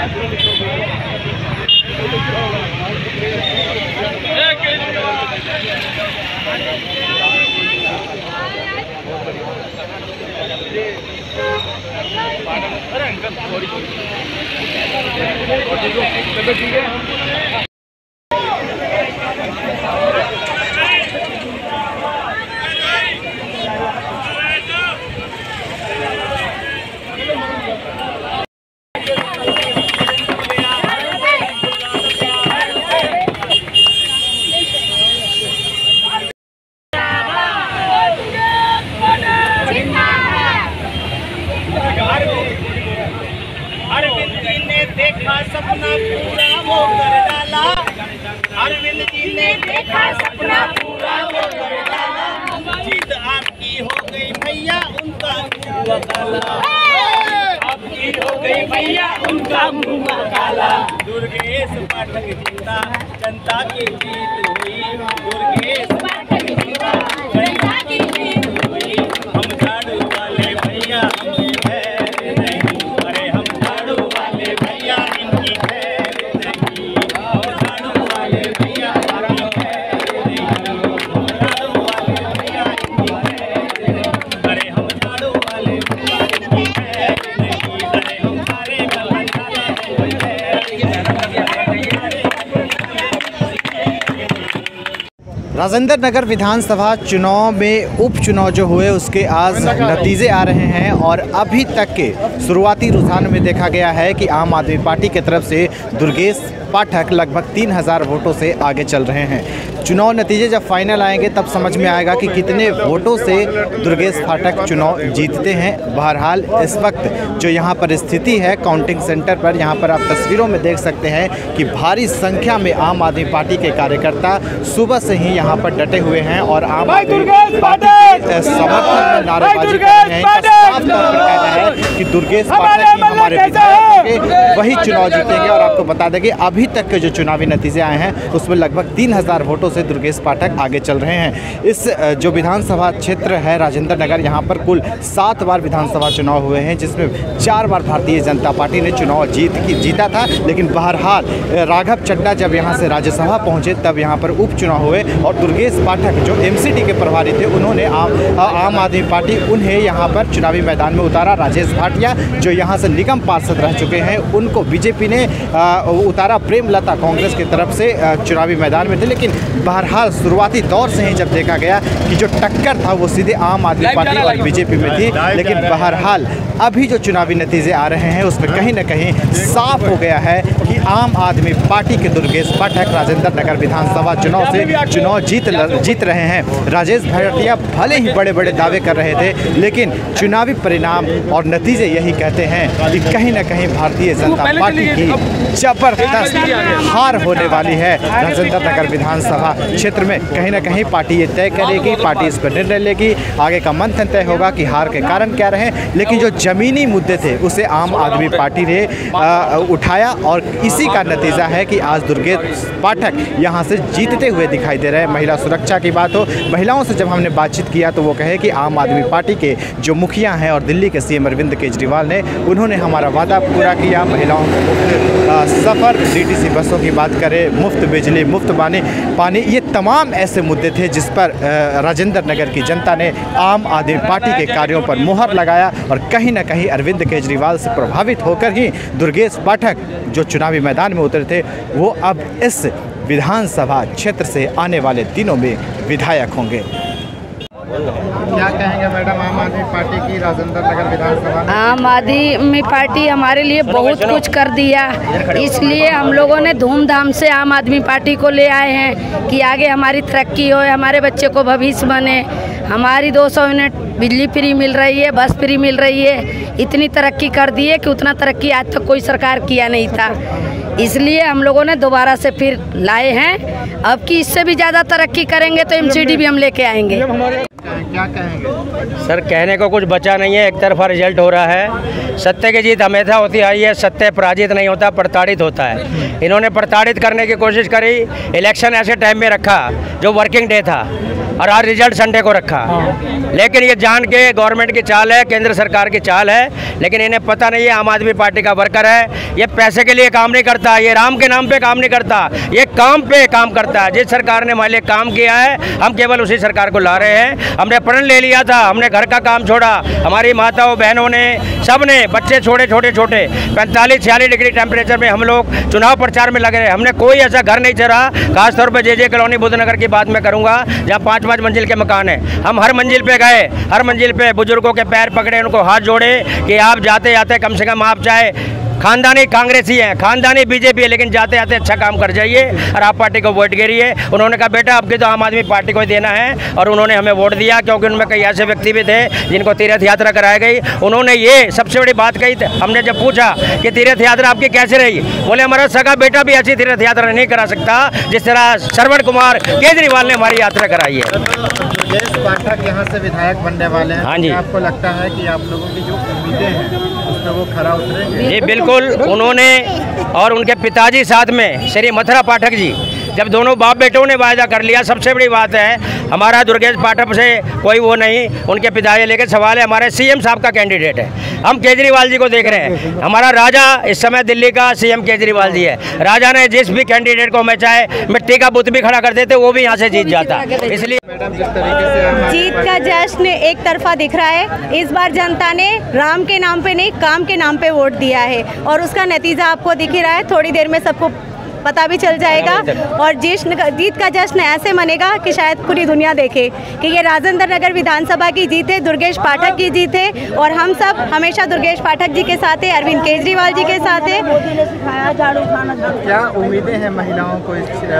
सपना पूरा वो कर डाला, अरविंद जी ने देखा सपना पूरा वो कर डाला, जीत आपकी हो गई भैया उनका मुँह काला, आपकी हो गई भैया उनका मुँह काला। दुर्गेश पाठक जीता जनता की जीत हुई, दुर्गेश पाठक जीता जनता की जीत हुई। हम झाड़ू वाले भैया हमें खैर नहीं, अरे हम झाड़ू वाले भैया इनकी खैर नहीं, हम झाड़ू वाले भैया हमारी खैर नहीं, हम झाड़ू वाले भैया इनकी खैर नहीं, अरे हम झाड़ू वाले भैया इनकी खैर नहीं, अरे हम सारे राजेंद्र नगर विधानसभा चुनाव में उपचुनाव जो हुए उसके आज नतीजे आ रहे हैं और अभी तक के शुरुआती रुझान में देखा गया है कि आम आदमी पार्टी की तरफ से दुर्गेश पाठक लगभग 3000 वोटों से आगे चल रहे हैं। चुनाव नतीजे जब फाइनल आएंगे तब समझ में आएगा कि कितने वोटों से दुर्गेश पाठक चुनाव जीतते हैं। बहरहाल इस वक्त जो यहाँ पर स्थिति है काउंटिंग सेंटर पर, यहाँ पर आप तस्वीरों में देख सकते हैं कि भारी संख्या में आम आदमी पार्टी के कार्यकर्ता सुबह से ही यहाँ पर डटे हुए हैं और आम आदमी पार्टी के समर्थन में नारेबाजी कर रहे हैं। साफ तौर पर कहना है कि दुर्गेश पाठक ही हमारे विधायक वही चुनाव जीतेंगे। और आपको बता दें कि अभी तक के जो चुनावी नतीजे आए हैं उसमें लगभग 3000 वोटों से दुर्गेश पाठक आगे चल रहे हैं। इस जो विधानसभा क्षेत्र है राजेंद्र नगर, यहाँ पर कुल 7 बार विधानसभा चुनाव हुए हैं जिसमें 4 बार भारतीय जनता पार्टी ने चुनाव जीता था। लेकिन बहरहाल राघव चड्ढा जब यहाँ से राज्यसभा पहुँचे तब यहाँ पर उपचुनाव हुए और दुर्गेश पाठक जो MCD के प्रभारी थे उन्होंने आम आदमी पार्टी उन्हें यहाँ पर चुनावी मैदान में उतारा। राजेश भाटिया जो यहाँ से निगम पार्षद रह चुके हैं उनको बीजेपी ने उतारा। प्रेमलता कांग्रेस की तरफ से चुनावी मैदान में थे। लेकिन बहरहाल शुरुआती दौर से ही जब देखा गया कि जो टक्कर था वो सीधे आम आदमी पार्टी और बीजेपी में थी। लेकिन बहरहाल अभी जो चुनावी नतीजे आ रहे हैं उसमें कहीं ना कहीं साफ हो गया है कि आम आदमी पार्टी के दुर्गेश पाठक राजेंद्र नगर विधानसभा चुनाव से चुनाव जीत रहे हैं। राजेश भाटिया भले ही बड़े बड़े दावे कर रहे थे लेकिन चुनावी परिणाम और नतीजे यही कहते हैं कि कहीं ना कहीं भारतीय जनता पार्टी की जबरदस्त हार होने वाली है। राजेंद्र नगर विधानसभा क्षेत्र में कहीं ना कहीं पार्टी ये तय करेगी, पार्टी इस पर निर्णय लेगी, आगे का मंथन तय होगा कि हार के कारण क्या रहे। लेकिन जो जमीनी मुद्दे थे उसे आम आदमी पार्टी ने उठाया और इसी का नतीजा है कि आज दुर्गेश पाठक यहाँ से जीतते हुए दिखाई दे रहे हैं। महिला सुरक्षा की बात हो, महिलाओं से जब हमने बातचीत किया तो वो कहे कि आम आदमी पार्टी के जो मुखिया हैं और दिल्ली के CM अरविंद केजरीवाल ने उन्होंने हमारा वादा पूरा किया। महिलाओं को सफ़र, DTC बसों की बात करें, मुफ्त बिजली, मुफ्त पानी, ये तमाम ऐसे मुद्दे थे जिस पर राजेंद्र नगर की जनता ने आम आदमी पार्टी के कार्यों पर मुहर लगाया। और कहीं ना कहीं अरविंद केजरीवाल से प्रभावित होकर ही दुर्गेश पाठक जो चुनावी मैदान में उतरे थे वो अब इस विधानसभा क्षेत्र से आने वाले दिनों में विधायक होंगे। क्या कहेंगे मैडम आम आदमी पार्टी की राजेंद्र नगर विधानसभा? आम आदमी पार्टी हमारे लिए बहुत कुछ कर दिया, इसलिए हम लोगों ने धूमधाम से आम आदमी पार्टी को ले आए हैं कि आगे हमारी तरक्की हो, हमारे बच्चे को भविष्य बने। हमारी 200 यूनिट बिजली फ्री मिल रही है, बस फ्री मिल रही है। इतनी तरक्की कर दी है कि उतना तरक्की आज तक कोई सरकार किया नहीं था। इसलिए हम लोगों ने दोबारा से फिर लाए हैं। अब की इससे भी ज़्यादा तरक्की करेंगे तो MCD भी हम लेके आएंगे। क्या कहेंगे? सर कहने को कुछ बचा नहीं है, एक तरफा रिजल्ट हो रहा है। सत्य की जीत हमेशा होती आई है, सत्य पराजित नहीं होता, प्रताड़ित होता है। इन्होंने प्रताड़ित करने की कोशिश करी, इलेक्शन ऐसे टाइम में रखा जो वर्किंग डे था और आज रिजल्ट संडे को रखा। लेकिन ये जान के गवर्नमेंट की चाल है, केंद्र सरकार की चाल है, लेकिन इन्हें पता नहीं है आम आदमी पार्टी का वर्कर है, ये पैसे के लिए काम नहीं करता, ये राम के नाम पे काम नहीं करता, ये काम पे काम करता है। जिस सरकार ने हमारे लिए काम किया है हम केवल उसी सरकार को ला रहे हैं। हमने प्रण ले लिया था, हमने घर का काम छोड़ा, हमारी माताओं बहनों ने, सब ने, बच्चे छोटे छोटे 45-46 डिग्री टेम्परेचर में हम लोग चुनाव प्रचार में लगे रहे। हमने कोई ऐसा घर नहीं चढ़ा, खासतौर पर जे कॉलोनी बुद्धनगर की बात मैं करूँगा जहाँ 5-5 मंजिल के मकान है। हम हर मंजिल पे गए, हर मंजिल पे बुजुर्गों के पैर पकड़े, उनको हाथ जोड़े कि आप जाते जाते कम से कम आप चाहे खानदानी कांग्रेसी हैं, खानदानी बीजेपी है, लेकिन जाते जाते अच्छा काम कर जाइए और आप पार्टी को वोट गिरिए। उन्होंने कहा बेटा आपकी तो आम आदमी पार्टी को ही देना है, और उन्होंने हमें वोट दिया क्योंकि उनमें कई ऐसे व्यक्ति भी थे जिनको तीर्थ यात्रा कराई गई। उन्होंने ये सबसे बड़ी बात कही, हमने जब पूछा कि तीर्थ यात्रा आपकी कैसे रही, बोले हमारा सगा बेटा भी ऐसी तीर्थ यात्रा नहीं करा सकता जिस तरह श्रवण कुमार केजरीवाल ने हमारी यात्रा कराई है। दुर्गेश पाठक यहाँ से विधायक बनने वाले हैं, हाँ जी। आपको लगता है कि आप लोगों की जो उम्मीदें हैं उसमें वो खरा उतरेंगे? जी बिल्कुल, उन्होंने और उनके पिताजी साथ में श्री मथुरा पाठक जी, जब दोनों बाप बेटों ने वायदा कर लिया, सबसे बड़ी बात है हमारा दुर्गेश पाठक से कोई वो नहीं, उनके पिताजी लेकर सवाल है हमारे सीएम साहब का कैंडिडेट है। हम केजरीवाल जी को देख रहे हैं, हमारा राजा इस समय दिल्ली का सीएम केजरीवाल जी है। राजा ने जिस भी कैंडिडेट को, मैं चाहे मिट्टी का बुत भी खड़ा कर देते वो भी यहाँ से जीत जाता। इसलिए मैडम जिस तरीके से जीत का जश्न एक तरफा दिख रहा है। इस बार जनता ने राम के नाम पे नहीं, काम के नाम पे वोट दिया है और उसका नतीजा आपको दिख ही रहा है। थोड़ी देर में सबको पता भी चल जाएगा और जीत का जश्न ऐसे मनेगा कि शायद पूरी दुनिया देखे कि ये राजेंद्र नगर विधानसभा की जीत है, दुर्गेश पाठक की जीत है और हम सब हमेशा दुर्गेश पाठक जी के साथ है, अरविंद केजरीवाल जी के साथ है। क्या उम्मीदें हैं महिलाओं को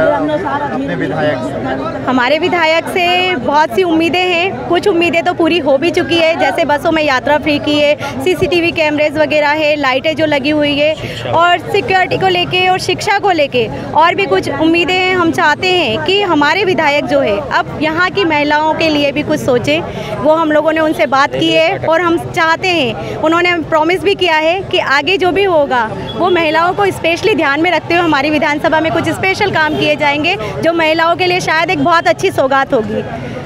अपने विधायक से? हमारे विधायक से बहुत सी उम्मीदें हैं, कुछ उम्मीदें तो पूरी हो भी चुकी है, जैसे बसों में यात्रा फ्री की है, CCTV कैमरेज वगैरह है, लाइटें जो लगी हुई है और सिक्योरिटी को लेके और शिक्षा को लेके और भी कुछ उम्मीदें हैं। हम चाहते हैं कि हमारे विधायक जो है अब यहाँ की महिलाओं के लिए भी कुछ सोचें, वो हम लोगों ने उनसे बात की है और हम चाहते हैं, उन्होंने प्रॉमिस भी किया है कि आगे जो भी होगा वो महिलाओं को स्पेशली ध्यान में रखते हुए हमारी विधानसभा में कुछ स्पेशल काम किए जाएंगे जो महिलाओं के लिए शायद एक बहुत अच्छी सौगात होगी।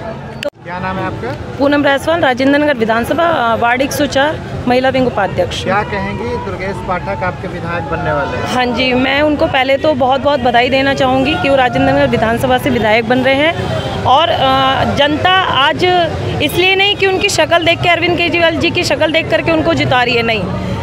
क्या नाम है आपका? पूनम रायसवाल, राजेंद्र नगर विधानसभा वार्ड 104 महिला विंग उपाध्यक्ष। क्या कहेंगी दुर्गेश पाठक आपके विधायक बनने वाले हैं? हाँ जी, मैं उनको पहले तो बहुत बहुत बधाई देना चाहूँगी कि वो राजेंद्र नगर विधानसभा से विधायक बन रहे हैं। और जनता आज इसलिए नहीं कि उनकी शक्ल देख के, अरविंद केजरीवाल जी की शक्ल देख करके उनको जिता रही है, नहीं,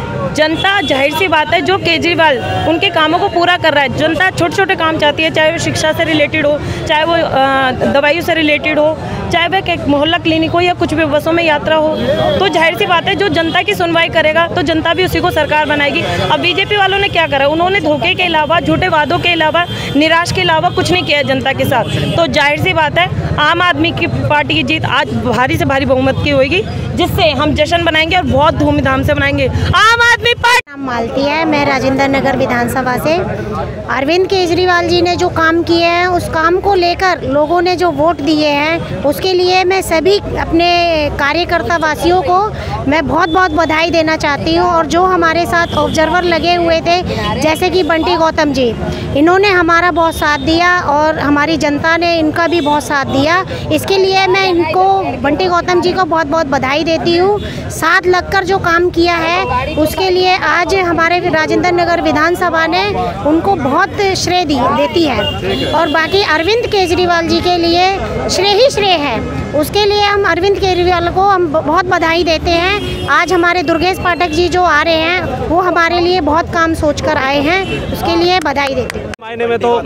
जनता जाहिर सी बात है जो केजरीवाल उनके कामों को पूरा कर रहा है, जनता छोटे छोटे काम चाहती है, चाहे वो शिक्षा से रिलेटेड हो, चाहे वो दवाइयों से रिलेटेड हो, चाहे वह मोहल्ला क्लिनिक हो या कुछ भी बसों में यात्रा हो, तो जाहिर सी बात है जो जनता की सुनवाई करेगा तो जनता भी उसी को सरकार बनाएगी। अब बीजेपी वालों ने क्या करा, उन्होंने धोखे के अलावा, झूठे वादों के अलावा, निराश के अलावा कुछ नहीं किया जनता के साथ। तो जाहिर सी बात है आम आदमी की पार्टी की जीत आज भारी से भारी बहुमत की होगी, जिससे हम जश्न बनाएंगे और बहुत धूमधाम से बनाएंगे। आम आदमी पार्टी। नाम मालती है, मैं राजेंद्र नगर विधानसभा से। अरविंद केजरीवाल जी ने जो काम किए हैं उस काम को लेकर लोगों ने जो वोट दिए हैं उसके लिए मैं सभी अपने कार्यकर्ता वासियों को मैं बहुत बहुत बधाई देना चाहती हूं। और जो हमारे साथ ऑब्जर्वर लगे हुए थे जैसे कि बंटी गौतम जी, इन्होंने हमारा बहुत साथ दिया और हमारी जनता ने इनका भी बहुत साथ दिया। इसके लिए मैं इनको, बंटी गौतम जी को बहुत बहुत बधाई देती हूँ। साथ लगकर जो काम किया है उसके लिए आज हमारे राजेंद्र नगर विधानसभा ने उनको बहुत श्रेय देती है। और बाकी अरविंद केजरीवाल जी के लिए श्रेय ही श्रेय है, उसके लिए हम अरविंद केजरीवाल को हम बहुत बधाई देते हैं। आज हमारे दुर्गेश पाठक जी जो आ रहे हैं वो हमारे लिए बहुत काम सोचकर आए हैं, उसके लिए बधाई देते हैं। मायने में तो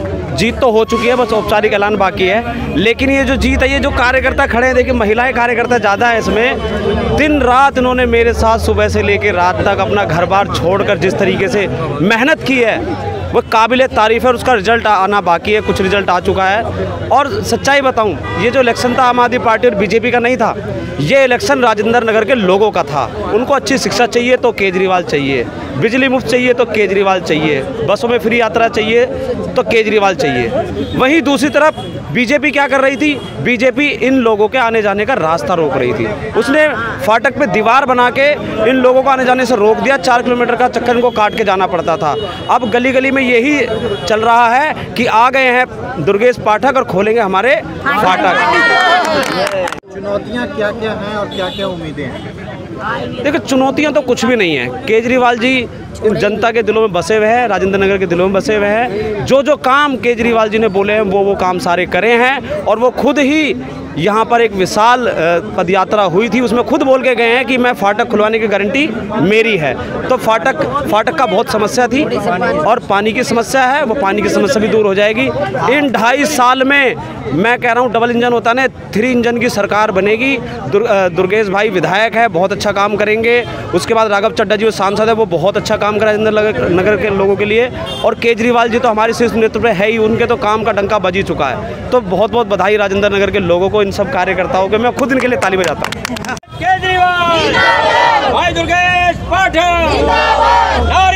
जीत तो हो चुकी है, बस औपचारिक ऐलान बाकी है। लेकिन ये जो जीत है, ये जो कार्यकर्ता खड़े हैं, देखिए महिलाएं कार्यकर्ता ज़्यादा है इसमें। दिन रात इन्होंने मेरे साथ सुबह से लेकर रात तक अपना घर बार छोड़कर जिस तरीके से मेहनत की है, वो काबिल तारीफ़ है और उसका रिजल्ट आना बाकी है। कुछ रिजल्ट आ चुका है। और सच्चाई बताऊं, ये जो इलेक्शन था आम आदमी पार्टी और बीजेपी का नहीं था, ये इलेक्शन राजेंद्र नगर के लोगों का था। उनको अच्छी शिक्षा चाहिए तो केजरीवाल चाहिए, बिजली मुफ्त चाहिए तो केजरीवाल चाहिए, बसों में फ्री यात्रा चाहिए तो केजरीवाल चाहिए। वहीं दूसरी तरफ बीजेपी क्या कर रही थी? बीजेपी इन लोगों के आने जाने का रास्ता रोक रही थी। उसने फाटक पे दीवार बना के इन लोगों को आने जाने से रोक दिया। 4 किलोमीटर का चक्कर इनको काट के जाना पड़ता था। अब गली गली में यही चल रहा है कि आ गए हैं दुर्गेश पाठक और खोलेंगे हमारे फाटक। चुनौतियाँ क्या क्या हैं और क्या क्या उम्मीदें हैं? देखो, चुनौतियां तो कुछ भी नहीं है। केजरीवाल जी जनता के दिलों में बसे हुए हैं, राजेंद्र नगर के दिलों में बसे हुए हैं। जो काम केजरीवाल जी ने बोले हैं वो काम सारे करे हैं। और वो खुद ही यहाँ पर एक विशाल पदयात्रा हुई थी, उसमें खुद बोल के गए हैं कि मैं फाटक खुलवाने की गारंटी मेरी है। तो फाटक का बहुत समस्या थी और पानी की समस्या है, वो पानी की समस्या भी दूर हो जाएगी। इन 2.5 साल में मैं कह रहा हूँ डबल इंजन होता है, 3 इंजन की सरकार बनेगी। दुर्गेश भाई विधायक है, बहुत अच्छा काम करेंगे। उसके बाद राघव चड्ढा जी वो सांसद है, वो बहुत अच्छा काम करा राजेंद्र नगर के लोगों के लिए। और केजरीवाल जी तो हमारे शीर्ष नेतृत्व है ही, उनके तो काम का डंका बज ही चुका है। तो बहुत बहुत बधाई राजेंद्र नगर के लोगों को, इन सब कार्यकर्ताओं के। मैं खुद इनके लिए ताली बजाता हूँ। केजरीवाल, भाई दुर्गेश पाठक।